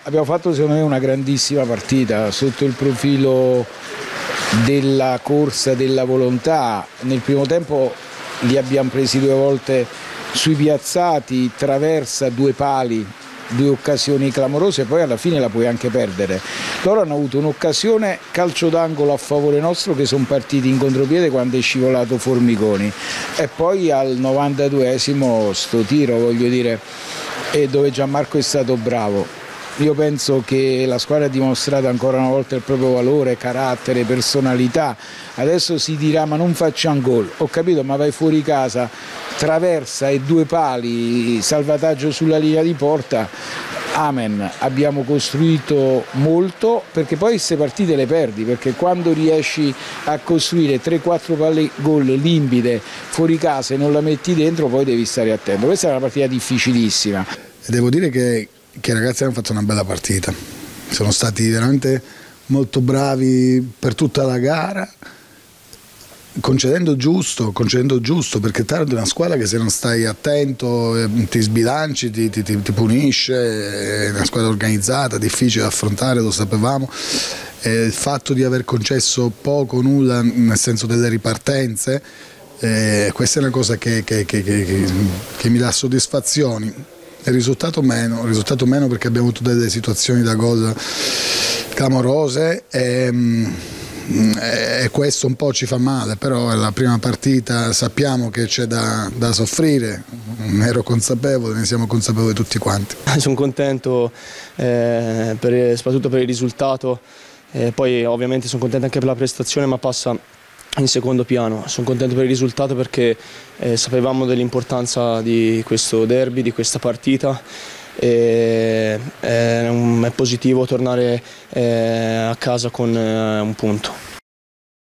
abbiamo fatto secondo me una grandissima partita sotto il profilo della corsa, della volontà. Nel primo tempo li abbiamo presi 2 volte sui piazzati, traversa, 2 pali, 2 occasioni clamorose, poi alla fine la puoi anche perdere. Loro hanno avuto un'occasione calcio d'angolo a favore nostro che sono partiti in contropiede quando è scivolato Formigoni, e poi al 92esimo sto tiro, voglio dire, dove Gianmarco è stato bravo. Io penso che la squadra ha dimostrato ancora una volta il proprio valore, carattere, personalità. Adesso si dirà ma non facciamo gol, ho capito, ma vai fuori casa, traversa e 2 pali, salvataggio sulla linea di porta, amen. Abbiamo costruito molto, perché poi queste partite le perdi, perché quando riesci a costruire 3-4 palle gol limpide fuori casa e non la metti dentro, poi devi stare attento. Questa è una partita difficilissima. Devo dire che i ragazzi hanno fatto una bella partita, sono stati veramente molto bravi per tutta la gara, concedendo giusto, perché Taranto è una squadra che se non stai attento ti sbilanci, ti punisce, è una squadra organizzata, difficile da affrontare, lo sapevamo. Il fatto di aver concesso poco o nulla nel senso delle ripartenze, questa è una cosa che mi dà soddisfazioni. Il risultato meno perché abbiamo avuto delle situazioni da gol clamorose e questo un po' ci fa male, però è la prima partita, sappiamo che c'è da soffrire, ne ero consapevole, ne siamo consapevoli tutti quanti. Sono contento soprattutto per il risultato, poi ovviamente sono contento anche per la prestazione, ma passa in secondo piano. Sono contento per il risultato perché sapevamo dell'importanza di questo derby, di questa partita, e è positivo tornare a casa con un punto.